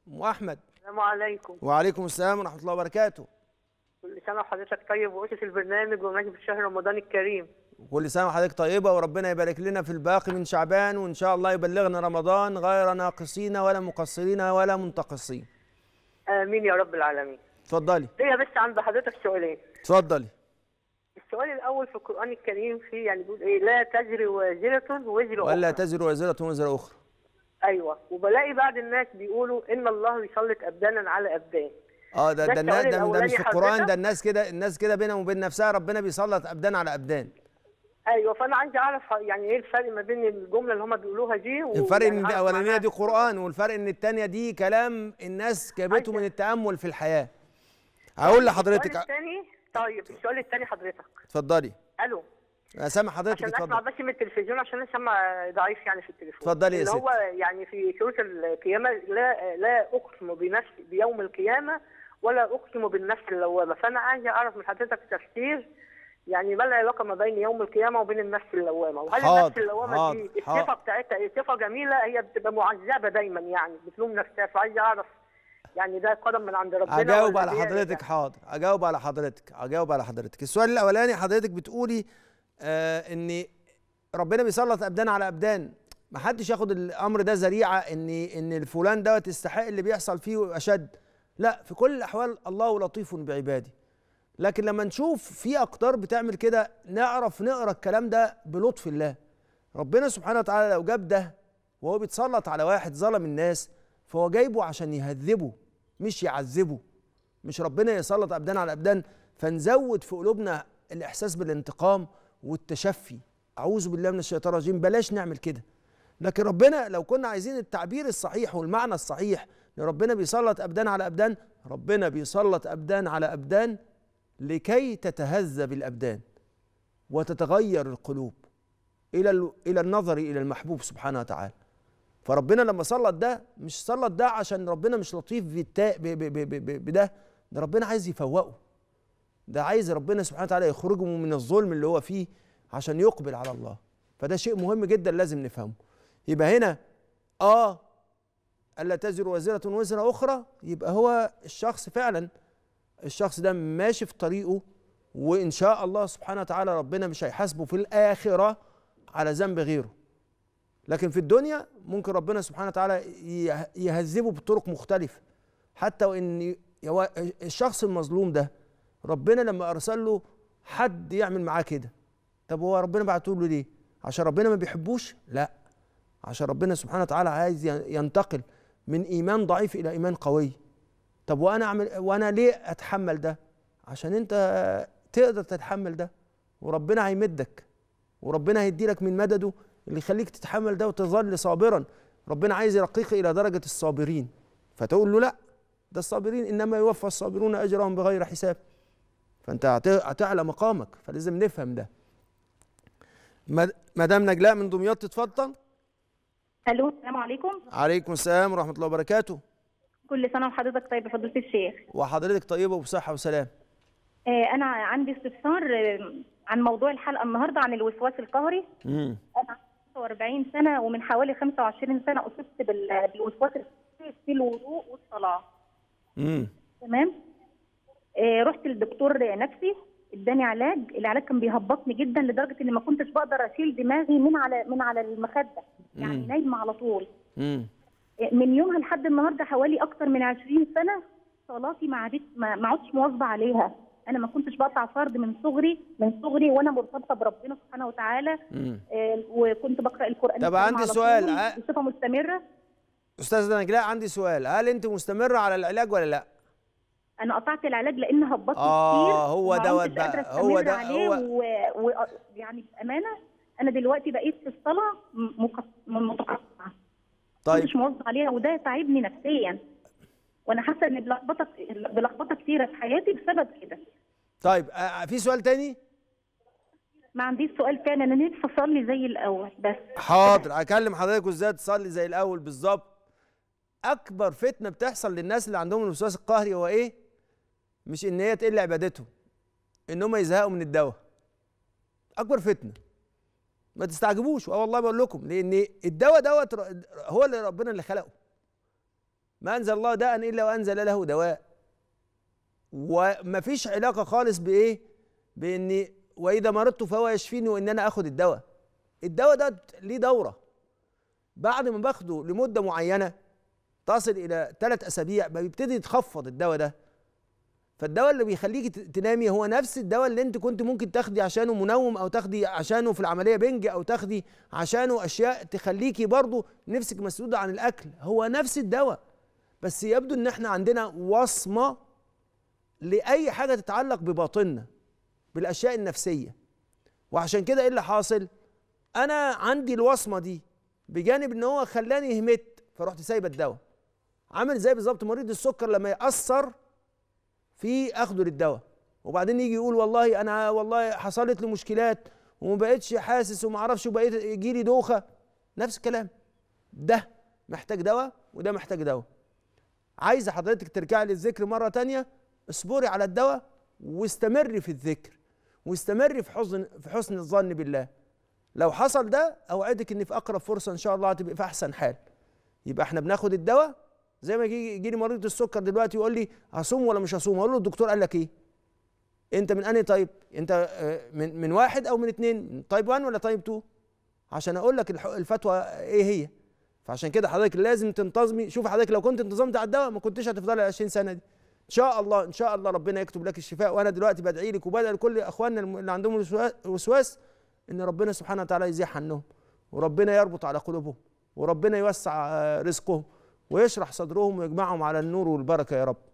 ام احمد. السلام عليكم. وعليكم السلام ورحمه الله وبركاته. كل سنه وحضرتك طيب واسس البرنامج وماشي في شهر رمضان الكريم. كل سنه وحضرتك طيبه، وربنا يبارك لنا في الباقي من شعبان، وان شاء الله يبلغنا رمضان غير ناقصين ولا مقصرين ولا منتقصين. امين يا رب العالمين. اتفضلي. ليا بس عند حضرتك سؤالين. اتفضلي. السؤال الاول في القران الكريم فيه يعني بيقول ايه؟ لا تزر وازره وزر اخرى. ولا تزر وازره وزر اخرى. ايوه، وبلاقي بعض الناس بيقولوا ان الله يسلط ابدانا على ابدان. ده مش في القران، ده الناس كده بينهم وبين نفسها ربنا بيسلط ابدان على ابدان. ايوه، فانا عايز اعرف يعني ايه الفرق ما بين الجمله اللي هم بيقولوها دي الفرق ان الاولانيه دي قران، والفرق ان الثانيه دي كلام الناس جابته من التامل في الحياه. هقول لحضرتك السؤال الثاني. طيب السؤال الثاني حضرتك. اتفضلي. الو. انا سامع حضرتك. عشان اسمع بس من التلفزيون، عشان انا سامع ضعيف يعني في التليفون. اتفضلي يا ستي. اللي هو يعني في سوره القيامه لا اقسم بنفس بيوم القيامه ولا اقسم بالنفس اللوامه، فانا عايز اعرف من حضرتك تفسير يعني ما العلاقه ما بين يوم القيامه وبين النفس اللوامه، وهل النفس اللوامه دي الصفه بتاعتها صفه جميله هي بتبقى معذبه دايما يعني بتلوم نفسها، فعايز اعرف يعني ده قدم من عند ربنا. اجاوب على حضرتك. حاضر، اجاوب على حضرتك. السؤال الاولاني حضرتك بتقولي ان ربنا بيسلط ابدان على ابدان، ما حدش ياخد الامر ده ذريعه ان الفلان دوت يستحق اللي بيحصل فيه ويبقى شد. لا، في كل الاحوال الله لطيف بعباده. لكن لما نشوف في اقدار بتعمل كده نعرف نقرا الكلام ده بلطف الله. ربنا سبحانه وتعالى لو جاب ده وهو بيتسلط على واحد ظلم الناس، فهو جايبه عشان يهذبه مش يعذبه. مش ربنا يسلط ابدان على ابدان فنزود في قلوبنا الاحساس بالانتقام والتشفي. اعوذ بالله من الشيطان الرجيم، بلاش نعمل كده. لكن ربنا لو كنا عايزين التعبير الصحيح والمعنى الصحيح ربنا بيسلط ابدان على ابدان، ربنا بيسلط ابدان على ابدان لكي تتهذب الابدان وتتغير القلوب الى النظر الى المحبوب سبحانه وتعالى. فربنا لما سلط ده مش سلط ده عشان ربنا مش لطيف بده ربنا عايز يفوقه. ده عايز ربنا سبحانه وتعالى يخرجه من الظلم اللي هو فيه عشان يقبل على الله. فده شيء مهم جدا لازم نفهمه. يبقى هنا ألا تزر وازرة وزر أخرى، يبقى هو الشخص فعلا الشخص ده ماشي في طريقه، وإن شاء الله سبحانه وتعالى ربنا مش هيحاسبه في الآخرة على ذنب غيره. لكن في الدنيا ممكن ربنا سبحانه وتعالى يهذبه بطرق مختلفة. حتى وإن الشخص المظلوم ده ربنا لما أرسل له حد يعمل معاه كده، طب هو ربنا بعته له ليه؟ عشان ربنا ما بيحبوش؟ لا، عشان ربنا سبحانه وتعالى عايز ينتقل من إيمان ضعيف إلى إيمان قوي. طب وأنا ليه أتحمل ده؟ عشان أنت تقدر تتحمل ده، وربنا هيمدك، وربنا هيديلك من مدده اللي يخليك تتحمل ده وتظل صابرا. ربنا عايز يرقيك إلى درجة الصابرين، فتقول له لا، ده الصابرين إنما يوفى الصابرون أجرهم بغير حساب. فأنت هتعلى مقامك، فلازم نفهم ده. مدام نجلاء من دمياط تتفضل. الو، السلام عليكم. عليكم السلام ورحمه الله وبركاته. كل سنه وحضرتك طيب يا فضيله الشيخ. وحضرتك طيبه وبصحه وسلام. انا عندي استفسار عن موضوع الحلقه النهارده عن الوسواس القهري. انا عندي 45 سنه ومن حوالي 25 سنه اصبت بالوسواس القهري في الوضوء والصلاه. تمام. رحت للدكتور نفسي، اداني علاج. العلاج كان بيهبطني جدا لدرجه اني ما كنتش بقدر اشيل دماغي من على المخده، يعني نايمه على طول. من يومها لحد النهارده حوالي اكتر من 20 سنه صلاتي ما عدتش مواظبه عليها. انا ما كنتش بقطع فرض من صغري وانا مرتبطه بربنا سبحانه وتعالى. وكنت بقرا القران. طب عندي سؤال بصفه مستمره. استاذه نجلاء عندي سؤال، هل انت مستمره على العلاج ولا لا؟ انا قطعت العلاج لان هبطت كتير. هو دوت بقى، هو ده يعني بامانه انا دلوقتي بقيت في الصلاه متقطعه. طيب مش مواظبه عليها، وده تعبني نفسيا، وانا حاسه ان بلخبطه كتيره في حياتي بسبب كده. طيب في سؤال تاني؟ ما عنديش سؤال تاني، انا نفسي اصلي زي الاول بس. حاضر، هكلم حضرتك ازاي تصلي زي الاول بالظبط. اكبر فتنه بتحصل للناس اللي عندهم الوسواس القهري هو ايه؟ مش ان هي تقل عبادتهم، ان هم يزهقوا من الدواء. اكبر فتنه، ما تستعجبوش. والله بقول لكم، لان الدواء دوت هو اللي ربنا اللي خلقه. ما انزل الله داء الا وانزل له دواء. ومفيش علاقه خالص بايه؟ باني واذا مرضت فهو يشفيني وان انا اخد الدواء. الدواء ده ليه دوره، بعد ما باخده لمده معينه تصل الى 3 اسابيع بيبتدي يتخفض الدواء ده. فالدواء اللي بيخليكي تنامي هو نفس الدواء اللي انت كنت ممكن تاخدي عشانه منوم، او تاخدي عشانه في العمليه بنج، او تاخدي عشانه اشياء تخليكي برضو نفسك مسدوده عن الاكل. هو نفس الدواء، بس يبدو ان احنا عندنا وصمه لاي حاجه تتعلق بباطننا، بالاشياء النفسيه. وعشان كده ايه اللي حاصل؟ انا عندي الوصمه دي بجانب ان هو خلاني همت، فرحت سايبه الدواء. عامل زي بالظبط مريض السكر لما يأثر في اخده للدواء، وبعدين يجي يقول والله انا والله حصلت لي مشكلات وما بقتش حاسس وما اعرفش وبقيت يجي لي دوخه. نفس الكلام، ده محتاج دواء وده محتاج دواء. عايزه حضرتك ترجعي للذكر مره تانية، اصبري على الدواء واستمري في الذكر، واستمري في حسن الظن بالله. لو حصل ده اوعدك ان في اقرب فرصه ان شاء الله هتبقى في احسن حال. يبقى احنا بناخد الدواء زي ما يجي لي مريض السكر دلوقتي يقول لي هصوم ولا مش هصوم، اقول له الدكتور قال لك ايه؟ انت من انهي طيب؟ انت من 1 او من 2؟ من طيب 1 ولا طيب 2؟ عشان اقول لك الفتوى ايه هي. فعشان كده حضرتك لازم تنتظمي. شوف حضرتك لو كنت انتظمت على الدواء ما كنتش هتفضلي 20 سنه دي. ان شاء الله ان شاء الله ربنا يكتب لك الشفاء. وانا دلوقتي بدعي لك وبدعي لكل اخواننا اللي عندهم وسواس ان ربنا سبحانه وتعالى يزيح عنهم، وربنا يربط على قلوبهم، وربنا يوسع رزقهم ويشرح صدرهم ويجمعهم على النور والبركه يا رب.